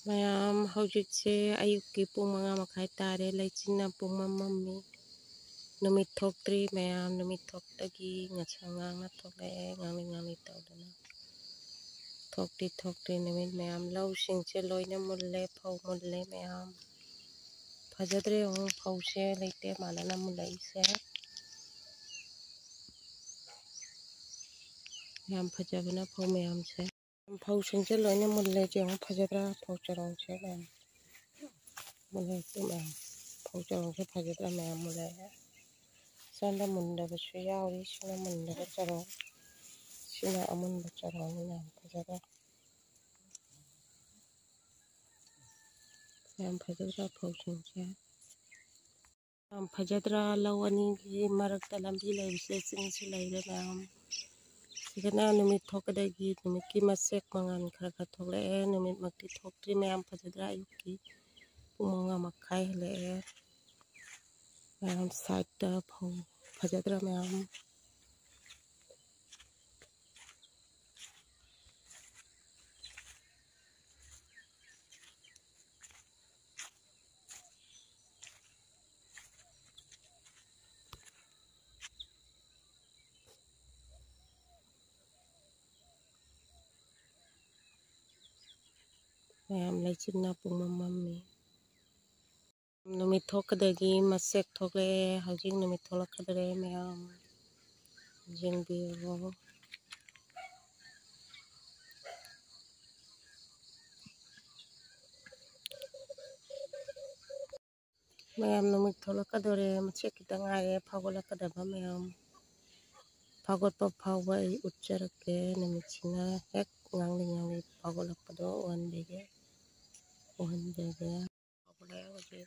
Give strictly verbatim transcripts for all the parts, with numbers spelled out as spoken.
ꯃꯌꯥꯝ ꯍꯧꯖꯤꯛꯁꯦ ꯑꯌꯨꯛꯀꯤ ꯄꯨꯡ ꯃꯉꯥ ꯃꯈꯥꯏ ꯇꯥꯔꯦ ꯂꯩꯆꯤꯟꯅ ꯄꯨꯡꯃꯝ ꯃꯝꯃꯤ ꯅꯨꯃꯤꯠ ꯊꯣꯛꯇ꯭ꯔꯤ ꯃꯌꯥꯝ ꯅꯨꯃꯤꯠ ꯊꯣꯛꯇꯒꯤ ꯉꯁꯪ ꯉꯥꯡꯅ ꯊꯣꯛꯂꯛꯑꯦ ꯉꯥꯡꯂꯤ ꯉꯥꯡꯂꯤ ꯇꯧꯗꯅ ꯊꯣꯛꯇꯤ ꯊꯣꯛꯇ꯭ꯔꯤ ꯅꯨꯃꯤꯠ ꯃꯌꯥꯝ ꯂꯧꯁꯤꯡꯁꯦ ꯂꯣꯏꯅ ꯃꯨꯜꯂꯦ ꯐꯧ ꯃꯨꯜꯂꯦ ꯃꯌꯥꯝ ꯐꯖꯗ꯭ꯔꯦ ꯌꯦꯡꯉꯨ ꯐꯧꯁꯦ ꯂꯩꯇꯦ ꯃꯥꯟꯅꯅ ꯃꯨꯜꯂꯛꯏꯁꯦ ꯌꯥꯝ ꯐꯖꯕꯅ ꯐꯧ ꯃꯌꯥꯝꯁꯦ ꯐꯧꯁꯤꯡꯁꯦ ꯂꯣꯏꯅ ꯃꯨꯜꯂꯦ ꯌꯦꯡꯉꯨ ꯐꯖꯗ꯭ꯔꯥ ꯐꯧ ꯆꯔꯣꯡꯁꯦ ꯃꯌꯥꯝ ꯃꯨꯜꯂꯦ ꯃꯌꯥꯝ ꯐꯧ ꯆꯔꯣꯡꯁꯦ ꯐꯖꯗ꯭ꯔꯥ ꯃꯌꯥꯝ ꯃꯨꯜꯂꯛꯑꯦ ꯁꯣꯝꯗ ꯃꯨꯟꯗꯕꯁꯨ ꯌꯥꯎꯔꯤ ꯁꯤꯅ ꯃꯨꯟꯗꯕ ꯆꯔꯣꯡ ꯁꯤꯅ ꯑꯃꯨꯟꯕ ꯆꯔꯣꯡ ꯌꯥꯝ ꯐꯖꯗ꯭ꯔꯥ ꯌꯥꯝ ꯐꯖꯗ꯭ꯔꯥ ꯐꯧꯁꯤꯡꯁꯦ ꯌꯥꯝ ꯐꯖꯗ꯭ꯔꯥ ꯂꯧ ꯑꯅꯤꯒꯤ ꯃꯔꯛꯇ ꯂꯝꯕꯤ ꯂꯩꯕꯁꯦ ꯆꯤꯡꯁꯨ ꯂꯩꯔꯦ ꯃꯌꯥꯝ ꯁꯤꯗꯅ ꯅꯨꯃꯤꯠ ꯊꯣꯛꯀꯗꯒꯤ ꯅꯨꯃꯤꯠꯀꯤ ꯃꯁꯦꯛ ꯃꯉꯥꯜ ꯈꯔ ꯈꯔ ꯊꯣꯛꯂꯛꯑꯦ ꯅꯨꯃꯤꯠꯃꯛꯇꯤ ꯊꯣꯛꯇ꯭ꯔꯤ ꯃꯌꯥꯝ ꯐꯖꯗ꯭ꯔꯥ ꯑꯌꯨꯛꯀꯤ ꯄꯨꯡ ꯃꯉꯥ ꯃꯈꯥꯏ ꯍꯦꯜꯂꯛꯑꯦ ꯃꯌꯥꯝ ꯁꯥꯏꯠꯇ ꯐꯧ ꯐꯖꯗ꯭ꯔꯥ ꯃꯌꯥꯝ ꯃꯌꯥꯝ ꯂꯩꯆꯤꯟꯅ ꯄꯨꯡꯃꯝ ꯃꯝꯃꯤ ꯅꯨꯃꯤꯠ ꯊꯣꯛꯀꯗꯒꯤ ꯃꯁꯦꯛ ꯊꯣꯛꯂꯛꯑꯦ ꯍꯧꯖꯤꯛ ꯅꯨꯃꯤꯠ ꯊꯣꯛꯂꯛꯀꯗꯧꯔꯦ ꯃꯌꯥꯝ ꯌꯦꯡꯕꯤꯌꯨ ꯃꯌꯥꯝ ꯅꯨꯃꯤꯠ ꯊꯣꯛꯂꯛꯀꯗꯧꯔꯦ ꯃꯆꯦꯠ ꯈꯤꯇ ꯉꯥꯏꯔꯦ ꯐꯥꯎꯒꯠꯂꯛꯀꯗꯕ ꯃꯌꯥꯝ ꯐꯥꯎꯒꯠꯄ ꯐꯥꯎꯕ ꯑꯩ ꯎꯠꯆꯔꯛꯀꯦ ꯅꯨꯃꯤꯠꯁꯤꯅ ꯍꯦꯛ ꯉꯥꯡꯂꯤ ꯉꯥꯡꯂꯤ ꯐꯥꯎꯒꯠꯂꯛꯄꯗꯣ ꯎꯍꯟꯕꯤꯒꯦ ꯎꯍꯟꯖꯒꯦ ꯐꯥꯎꯒꯠꯂꯛꯑꯦ ꯍꯧꯖꯤꯛ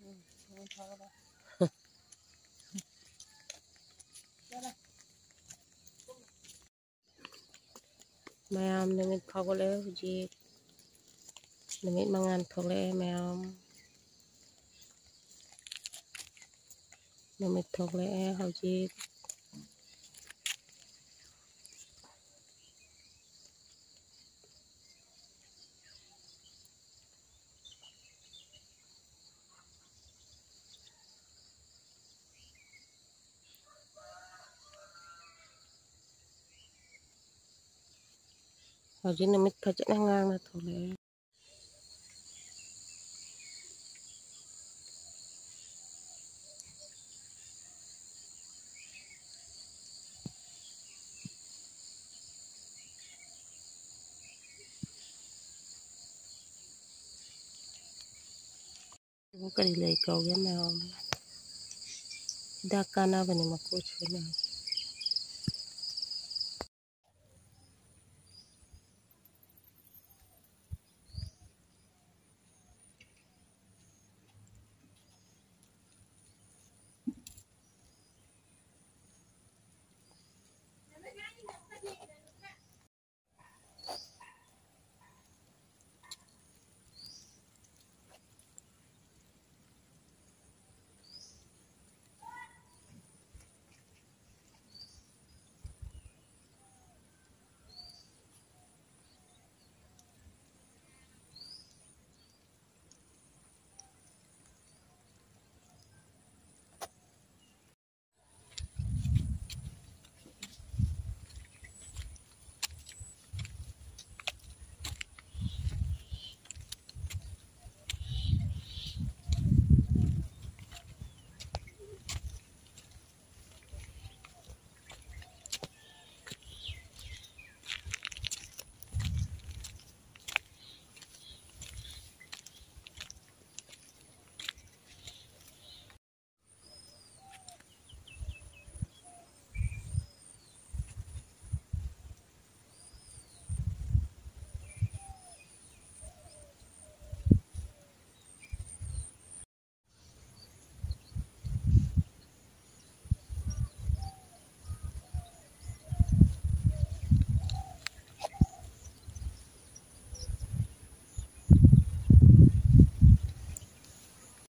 ꯃꯌꯥꯝ ꯅꯨꯃꯤꯠ ꯐꯥꯎꯒꯠꯂꯛꯑꯦ ꯍꯧꯖꯤꯛ ꯅꯨꯃꯤꯠ ꯃꯉꯥꯜ ꯊꯣꯛꯂꯛꯑꯦ ꯃꯌꯥꯝ ꯅꯨꯃꯤꯠ ꯊꯣꯛꯂꯛꯑꯦ ꯍꯧꯖꯤꯛ ꯍꯧꯖꯤꯛ ꯅꯨꯃꯤꯠ ꯐꯖꯅ ꯉꯥꯡꯅ ꯊꯣꯛꯂꯛꯑꯦ ꯀꯔꯤ ꯂꯩ ꯀꯧꯒꯦ ꯃꯌꯥꯝ ꯍꯤꯗꯥꯛ ꯀꯥꯟꯅꯕꯅꯤ ꯃꯀꯨꯁꯦ ꯃꯌꯥꯝ